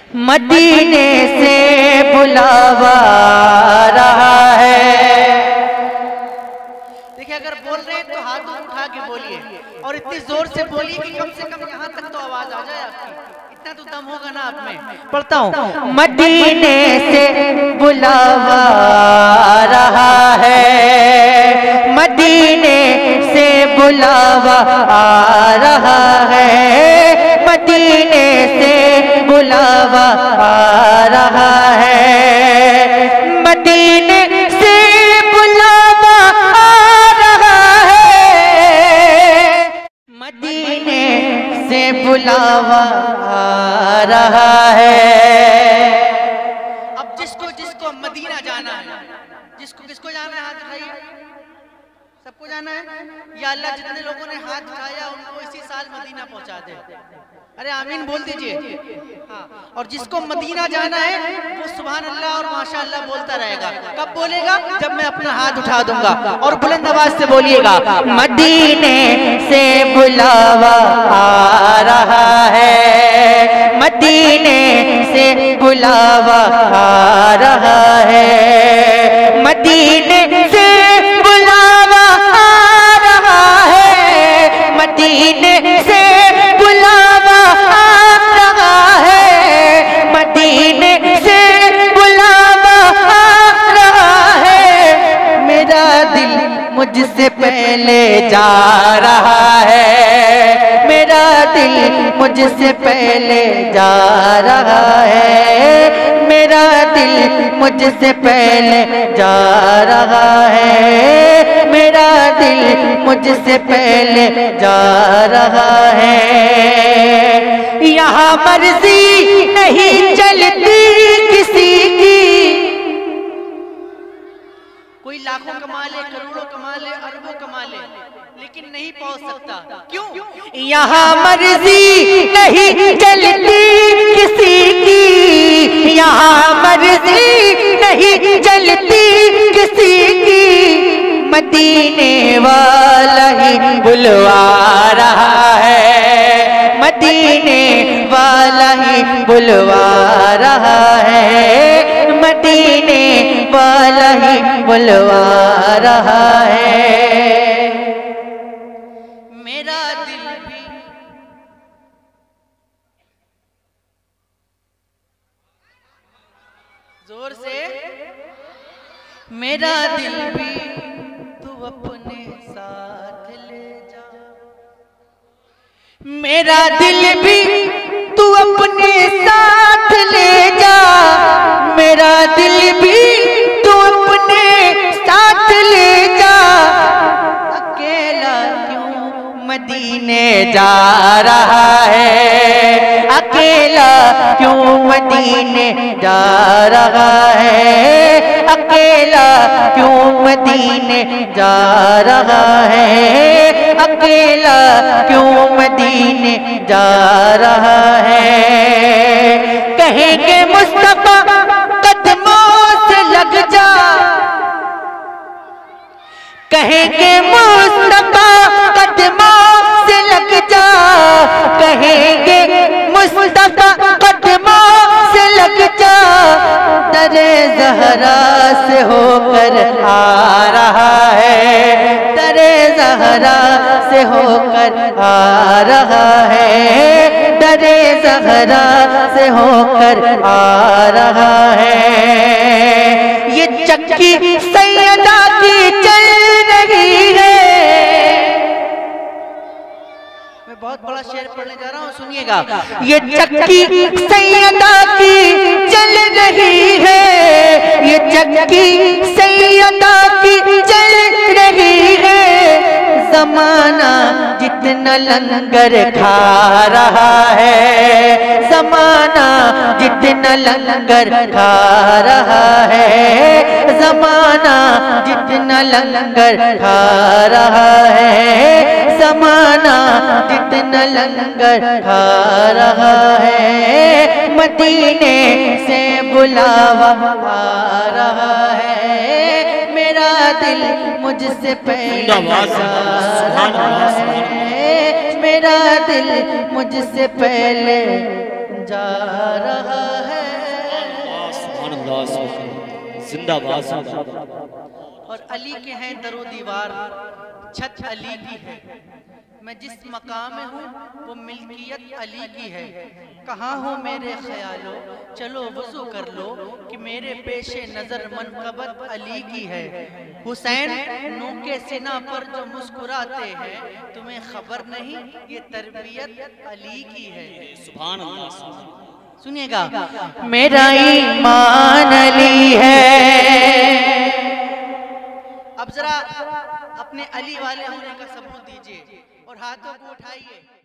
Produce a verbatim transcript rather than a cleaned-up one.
मदीने से बुलावा रहा है। देखिए, अगर बोल रहे हैं तो हाथ उठा के बोलिए और इतनी जोर से बोलिए कि कम से कम यहाँ तक तो आवाज आ जाए आपकी। इतना तो दम होगा ना आप में। पढ़ता हूँ, मदीने से बुलावा रहा है, मदीने से बुलावा आ रहा है, मदीने से बुलावा आ रहा है, मदीने से बुलावा आ रहा है, मदीने से बुलावा आ रहा है। अब जिसको जिसको मदीना जाना है, जिसको किसको जाना है हाथ उठाइए। सबको जाना है? या अल्लाह जितने लोगों ने हाथ उठाया उनको इसी साल मदीना पहुंचा दे। अरे आमीन बोल दीजिए। हाँ, और जिसको मदीना जाना है वो सुभान अल्लाह और माशाअल्लाह बोलता रहेगा। कब बोलेगा? जब मैं अपना हाथ उठा दूंगा। और बुलंद आवाज से बोलिएगा, मदीने से बुलावा आ रहा है, मदीने से बुलावा आ रहा है, मदीने से बुलावा आ रहा है, मदीने से बुलावा आ रहा है, मदीने से बुलावा आ रहा है। मेरा दिल मुझसे पहले जा रहा है, मेरा दिल मुझसे पहले जा रहा है, मेरा दिल मुझसे पहले जा रहा है, मेरा दिल मुझसे पहले जा रहा है। यहाँ मर्जी नहीं चलती किसी की, कोई लाखों कमा ले, करोड़ों कमा ले, अरबों कमा ले, लेकिन नहीं पहुंच सकता। क्यों? यहाँ मर्जी नहीं चलती किसी की, यहाँ मर्जी नहीं चलती किसी की, मदीने वाला ही बुलवा रहा है, मदीने वाला ही बुलवा रहा है, मदीने वाला ही बुलवा रहा है। मेरा दिल भी जोर से, मेरा दिल भी तू अपने साथ ले जा, मेरा दिल भी तू अपने साथ ले जा, मेरा दिल भी तू अपने साथ ले जा। अकेला क्यों मदीने जा रहा है, अकेला क्यों मदीने जा रहा है, अकेला क्यों मदीने जा रहा है, अकेला क्यों मदीने जा रहा है। कहेंगे मुस्तफा कदमों से लग जा, कहेंगे मुस्तफा कदमों से लग जा, कहेंगे मुस्तफा कदमों से लग जा। दरे ज़हरा से होकर आ रहा है, दरे ज़हरा से होकर आ रहा है, दरे ज़हरा से होकर आ रहा है। ये चक्की सैयदा की चल रही है। मैं बहुत बड़ा शेर पढ़ने जा रहा हूँ, सुनिएगा। ये चक्की सैयदा की चल रही है, ये चक्की सैयदा की चल रही है। ज़माना जितना लंगर खा रहा है, ज़माना जितना लंगर खा रहा है, ज़माना जितना लंगर खा रहा है, ज़माना जितना लंगर खा रहा है। मदीने से बुलावा आ रहा है, मेरा दिल मुझसे पहले जा रहा है, मेरा दिल मुझसे पहले जा रहा है। जिंदाबाद। और अली के हैं दरो दीवार, छत अली की है। मैं जिस मकाम में हूँ वो मिल्कियत अली की है। कहाँ हो मेरे ख्यालो, चलो वुज़ू कर लो कि मेरे पेशे नजर मनकबत अली की है। हुसैन नू के सीना पर जो मुस्कुराते हैं, तुम्हें खबर नहीं ये तरबियत अली की है। सुभान अल्लाह। सुनिएगा, मेरा ईमान अली है। अब जरा अपने अली वाले होने का सबूत दीजिए और हाथों को उठाइए।